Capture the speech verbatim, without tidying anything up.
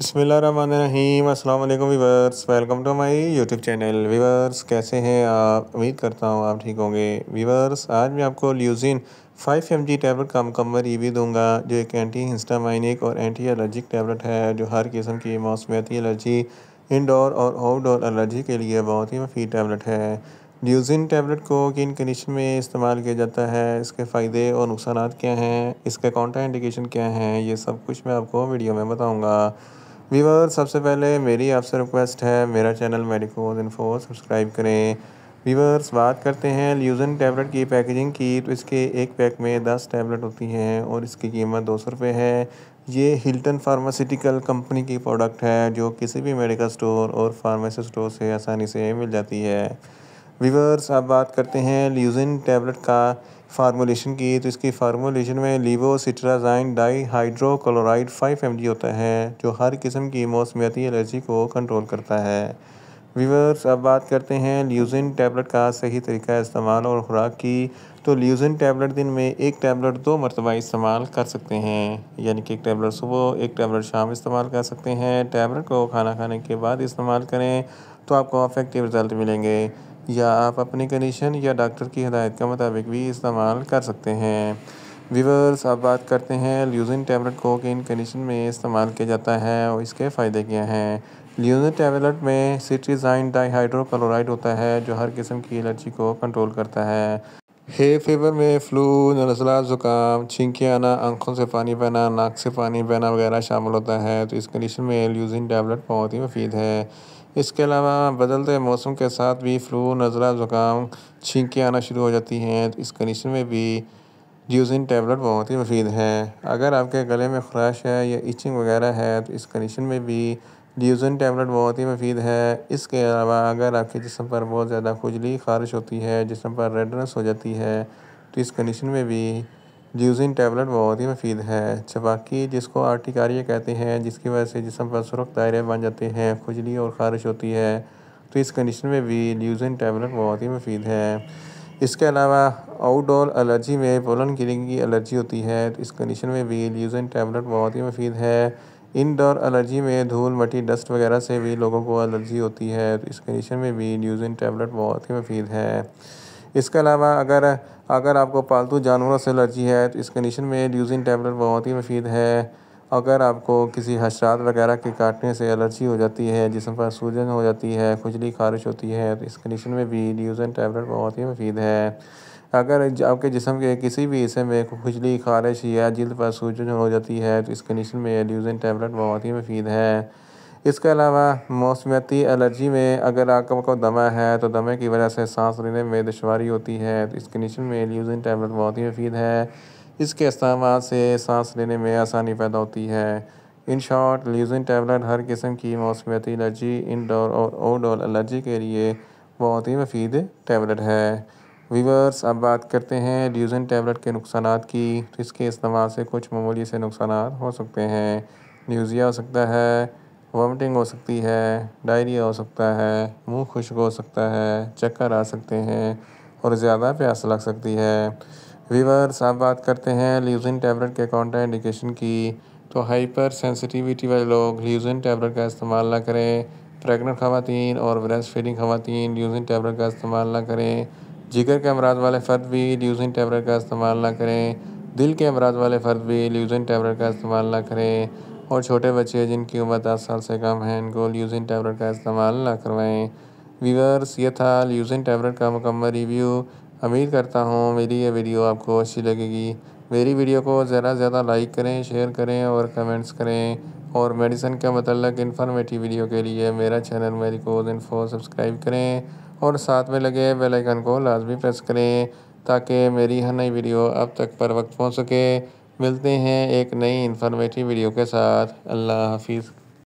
बिस्मिल्लाहिर्रहमानिर्रहीम अस्सलाम वालेकुम viewers, welcome to my YouTube channel. Viewers कैसे हैं आप? उम्मीद करता हूँ आप ठीक होंगे। वीवर्स आज मैं आपको Luzin five M G tablet का मुकम्मल रिव्यू दूंगा, जो एक एंटी हिस्टामाइनिक और एंटी एलर्जिक टैबलेट है, जो हर किस्म की मौसमियाती एलर्जी, इंडोर और आउटडोर एलर्जी के लिए बहुत ही मुफीद टैबलेट है। ल्यूजिन टैबलेट को किन कंडीशन में इस्तेमाल किया जाता है, इसके फ़ायदे और नुकसान क्या हैं, इसके काउंटर इंडिकेशन क्या हैं, ये सब कुछ मैं आपको वीडियो में बताऊंगा। वीवर सबसे पहले मेरी आपसे रिक्वेस्ट है, मेरा चैनल मेडिकोज इन्फो सब्सक्राइब करें। वीवर्स बात करते हैं ल्यूजिन टैबलेट की पैकेजिंग की, तो इसके एक पैक में दस टैबलेट होती हैं और इसकी कीमत दो सौ रुपये है। ये हिल्टन फार्मास्यूटिकल कंपनी की प्रोडक्ट है, जो किसी भी मेडिकल स्टोर और फार्मेसी स्टोर से आसानी से मिल जाती है। वीवर्स अब बात करते हैं ल्यूजिन टैबलेट का फार्मूलेशन की, तो इसकी फार्मूलेशन में levocetirizine dihydrochloride five M G होता है, जो हर किस्म की मौसमियाती एलर्जी को कंट्रोल करता है। वीवर्स अब बात करते हैं ल्यूजिन टैबलेट का सही तरीका इस्तेमाल और खुराक की, तो ल्यूजिन टैबलेट दिन में एक टैबलेट दो मरतबा इस्तेमाल कर सकते हैं, यानी कि एक टैबलेट सुबह एक टैबलेट शाम इस्तेमाल कर सकते हैं। टैबलेट को खाना खाने के बाद इस्तेमाल करें तो आपको इफेक्टिव रिजल्ट मिलेंगे, या आप अपनी कंडीशन या डॉक्टर की हिदायत के मुताबिक भी इस्तेमाल कर सकते हैं। वीवर्स अब बात करते हैं ल्यूजिन टैबलेट को किन कंडीशन में इस्तेमाल किया जाता है और इसके फ़ायदे क्या हैं। ल्यूजिन टैबलेट में सिट्रीज़ाइन डाईहाइड्रोक्लोराइड होता है, जो हर किस्म की एलर्जी को कंट्रोल करता है। हे फीवर में फ्लू, नज़ला, ज़ुकाम, छींकें आना, आंखों से पानी बहना, नाक से पानी बहना वगैरह शामिल होता है, तो इस कंडीशन में ल्यूजिन टैबलेट बहुत ही मुफीद है। इसके अलावा बदलते मौसम के साथ भी फ्लू, नज़ला, ज़ुकाम, छींकें आना शुरू हो जाती हैं, तो इस कंडीशन में भी ल्यूजिन टैबलेट बहुत ही मुफीद है। अगर आपके गले में खराश है या इचिंग वगैरह है, तो इस कंडीशन में भी ल्यूजिन टैबलेट बहुत ही मुफीद है। इसके अलावा अगर आपके जिस्म पर बहुत ज़्यादा खुजली खारिश होती है, जिस्म पर रेडनेस हो जाती है, तो इस कंडीशन में भी ल्यूजिन टैबलेट बहुत ही मुफीद है। चबाकी, जिसको आर्टिकारिया कहते हैं, जिसकी वजह से जिस्म पर सुर्ख दायरे बन जाते हैं, खुजली और खारिश होती है, तो इस कंडीशन में भी ल्यूजिन टैबलेट बहुत ही मुफीद है। इसके अलावा आउटडोर एलर्जी में पोलन कीड़े की एलर्जी होती है, तो इस कंडीशन में भी ल्यूजिन टैबलेट बहुत ही मुफीद है। इंडोर एलर्जी में धूल, मिट्टी, डस्ट वगैरह से भी लोगों को एलर्जी होती है, तो इस कंडीशन में भी ल्यूजिन टैबलेट बहुत ही मुफीद है। इसके अलावा अगर अगर आपको पालतू जानवरों से एलर्जी है, तो इस कंडीशन में ल्यूजिन टैबलेट बहुत ही मुफीद है। अगर आपको किसी हशरात वगैरह के काटने से एलर्जी हो जाती है, जिस्म पर सूजन हो जाती है, खुजली खारिश होती है, तो इस कंडीशन में भी ल्यूजिन टैबलेट बहुत ही मुफीद है। अगर ज- आपके जिस्म के किसी भी हिस्से में खुजली खारिश या जिल्द पर सूजन हो जाती है, तो इस कंडीशन में ल्यूजिन टैबलेट बहुत ही मुफीद है। इसके अलावा मौसमियाती एलर्जी में अगर आपको दमा है, तो दमे की वजह से सांस लेने में दुश्वारी होती है, तो इस कंडीशन में ल्यूजिन टैबलेट बहुत ही मुफीद है। इसके इस्तेमाल से सांस लेने में आसानी पैदा होती है। इन शॉर्ट ल्यूजिन टैबलेट हर किस्म की मौसमियाती एलर्जी, इंडोर और आउटडोर एलर्जी के लिए बहुत ही मुफीद टैबलेट है। वीवर्स अब बात करते हैं ल्यूजिन टैबलेट के नुकसानात की, तो इसके इस्तेमाल से कुछ मामूली से नुकसानात हो सकते हैं। न्यूज़िया हो सकता है, वॉमिटिंग हो सकती है, डायरिया हो सकता है, मुंह खुश्क हो सकता है, चक्कर आ सकते हैं और ज़्यादा प्यास लग सकती है। वीवर्स आप बात करते हैं ल्यूजिन टैबलेट के काउंटर इंडिकेशन की, तो हाइपर सेंसिटिविटी वाले लोग ल्यूजिन टैबलेट का इस्तेमाल ना करें। प्रेग्नेंट ख़वातीन और ब्रेस्ट फीडिंग ख़वातीन ल्यूजिन टैबलेट का इस्तेमाल ना करें। जिगर के अमराज वाले फ़र्द भी ल्यूजिन टैबलेट का इस्तेमाल ना करें। दिल के अमराज वाले फ़र्द भी ल्यूजिन टैबलेट का इस्तेमाल ना करें। और छोटे बच्चे जिनकी उम्र दस साल से कम है, इनको ल्यूजिन टैबलेट का इस्तेमाल ना करवाएं। वीवर्स ये था ल्यूजिन टैबलेट का मुकम्मल रिव्यू। उम्मीद करता हूँ मेरी ये वीडियो आपको अच्छी लगेगी। मेरी वीडियो को ज़्यादा से ज़्यादा लाइक करें, शेयर करें और कमेंट्स करें, और मेडिसिन के मतलब इन्फॉर्मेटिव वीडियो के लिए मेरा चैनल मेडिकोज इन्फो सब्सक्राइब करें और साथ में लगे बेल आइकन को लाजमी प्रेस करें, ताकि मेरी हर नई वीडियो अब तक पर वक्त पहुँच सके। मिलते हैं एक नई इन्फॉर्मेटिव वीडियो के साथ। अल्लाह हाफिज़।